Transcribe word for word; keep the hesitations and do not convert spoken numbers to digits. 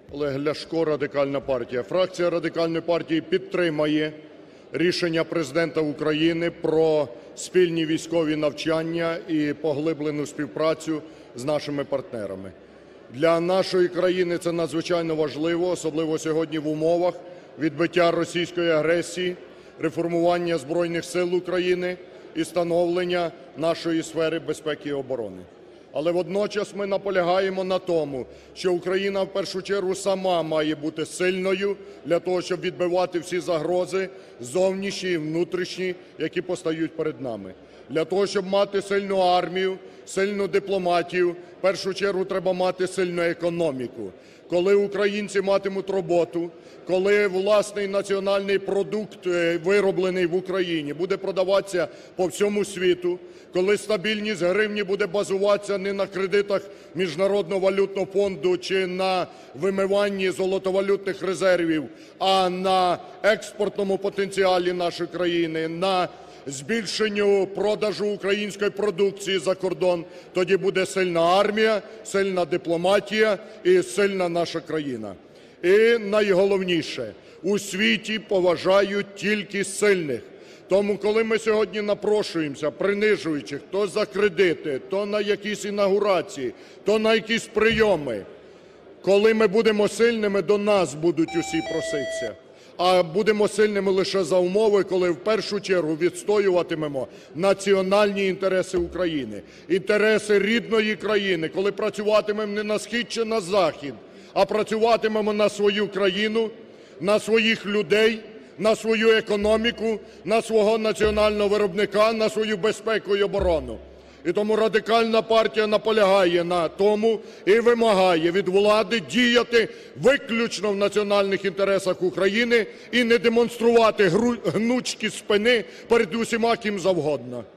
Олег Ляшко, Радикальна партія. Фракція Радикальної партії підтримає рішення Президента України про спільні військові навчання і поглиблену співпрацю з нашими партнерами. Для нашої країни це надзвичайно важливо, особливо сьогодні в умовах відбиття російської агресії, реформування Збройних Сил України і становлення нашої сфери безпеки і оборони. Але водночас ми наполягаємо на тому, що Україна в першу чергу сама має бути сильною для того, щоб відбивати всі загрози зовнішні і внутрішні, які постають перед нами. Для того, щоб мати сильну армію, сильну дипломатію, в першу чергу треба мати сильну економіку. Коли українці матимуть роботу, коли власний національний продукт, вироблений в Україні, буде продаватися по всьому світу, коли стабільність гривні буде базуватися не на кредитах Міжнародного валютного фонду чи на вимиванні золотовалютних резервів, а на експортному потенціалі нашої країни, на збільшенню продажу української продукції за кордон, тоді буде сильна армія, сильна дипломатія і сильна наша країна. І найголовніше, у світі поважають тільки сильних. Тому, коли ми сьогодні напрошуємося, принижуючи то за кредити, то на якісь інаугурації, то на якісь прийоми, коли ми будемо сильними, до нас будуть усі проситися. А будемо сильними лише за умови, коли в першу чергу відстоюватимемо національні інтереси України, інтереси рідної країни, коли працюватимемо не на схід чи на захід, а працюватимемо на свою країну, на своїх людей, на свою економіку, на свого національного виробника, на свою безпеку і оборону. І тому Радикальна партія наполягає на тому і вимагає від влади діяти виключно в національних інтересах України і не демонструвати гнучкі спини перед усіма ким завгодно.